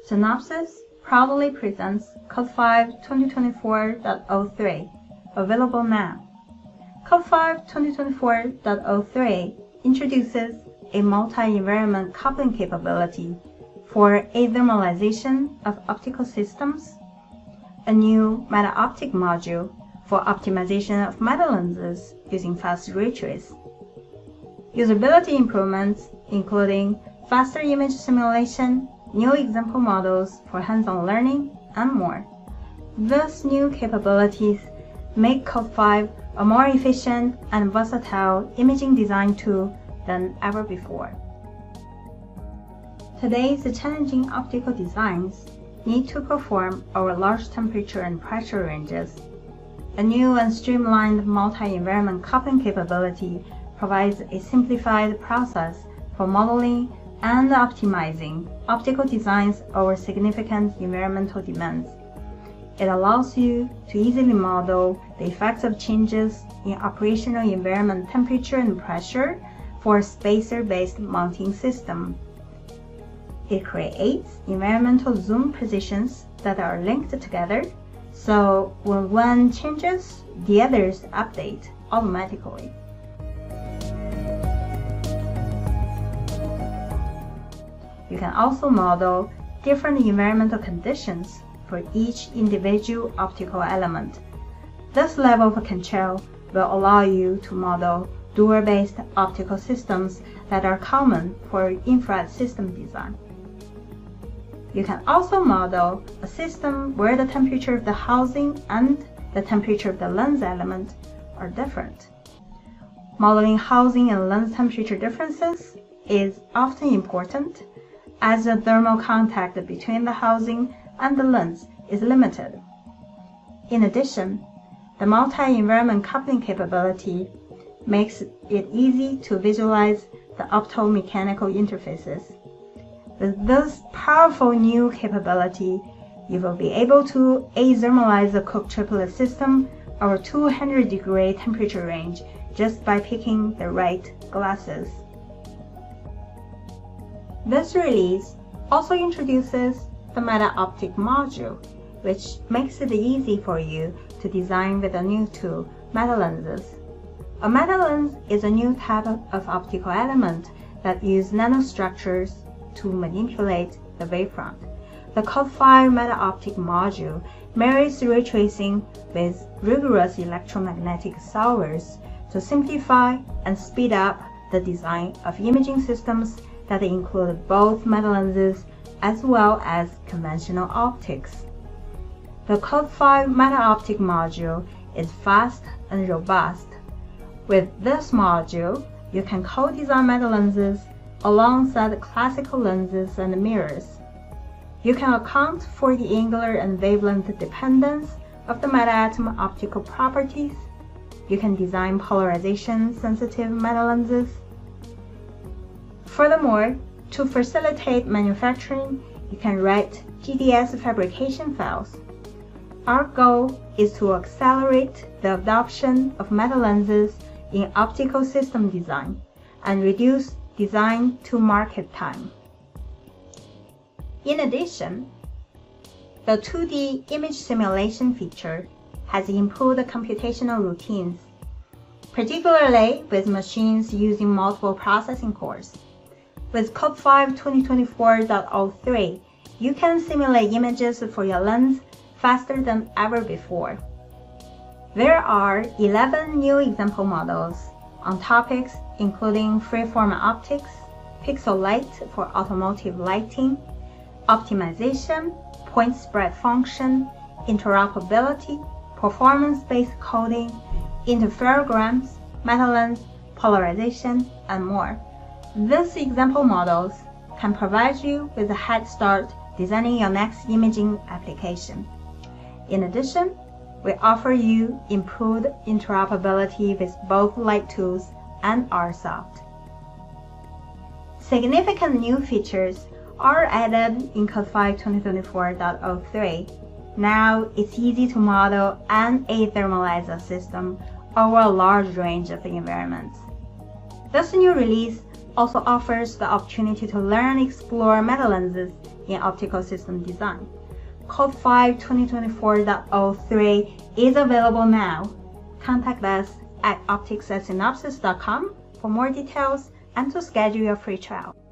Synopsys proudly presents Code5 2024.03, available now. Code5 2024.03 introduces a multi-environment coupling capability for athermalization of optical systems, a new meta-optic module for optimization of meta lenses using fast ray trace, usability improvements including faster image simulation, new example models for hands-on learning, and more. These new capabilities make Code5 a more efficient and versatile imaging design tool than ever before. Today's challenging optical designs need to perform over large temperature and pressure ranges. A new and streamlined multi-environment coupling capability provides a simplified process for modeling and optimizing optical designs over significant environmental demands. It allows you to easily model the effects of changes in operational environment temperature and pressure for a spacer-based mounting system. It creates environmental zoom positions that are linked together, so when one changes, the others update automatically. You can also model different environmental conditions for each individual optical element. This level of control will allow you to model dual-based optical systems that are common for infrared system design. You can also model a system where the temperature of the housing and the temperature of the lens element are different. Modeling housing and lens temperature differences is often important, as the thermal contact between the housing and the lens is limited. In addition, the multi-environment coupling capability makes it easy to visualize the optomechanical interfaces. With this powerful new capability, you will be able to athermalize the Cook triplet system over 200-degree temperature range just by picking the right glasses. This release also introduces the meta-optic module, which makes it easy for you to design with a new tool, meta lenses. A meta lens is a new type of optical element that uses nanostructures to manipulate the wavefront. The Code5 meta-optic module marries ray tracing with rigorous electromagnetic solvers to simplify and speed up the design of imaging systems that include both meta lenses as well as conventional optics. The Code5 meta-optic module is fast and robust. With this module, you can co-design meta lenses alongside classical lenses and mirrors. You can account for the angular and wavelength dependence of the meta-atom optical properties. You can design polarization-sensitive meta lenses. Furthermore, to facilitate manufacturing, you can write GDS fabrication files. Our goal is to accelerate the adoption of meta lenses in optical system design and reduce design to market time. In addition, the 2D image simulation feature has improved computational routines, particularly with machines using multiple processing cores. With Code5 2024.03, you can simulate images for your lens faster than ever before. There are 11 new example models on topics including freeform optics, pixel light for automotive lighting, optimization, point spread function, interoperability, performance-based coding, interferograms, meta lens, polarization, and more. These example models can provide you with a head start designing your next imaging application. In addition, we offer you improved interoperability with both light tools and RSoft. Significant new features are added in Code5 2024.03. Now it's easy to model and athermalize a system over a large range of environments. This new release also offers the opportunity to learn and explore meta-lenses in optical system design. Code 5-2024.03 is available now. Contact us at optics@synopsys.com for more details and to schedule your free trial.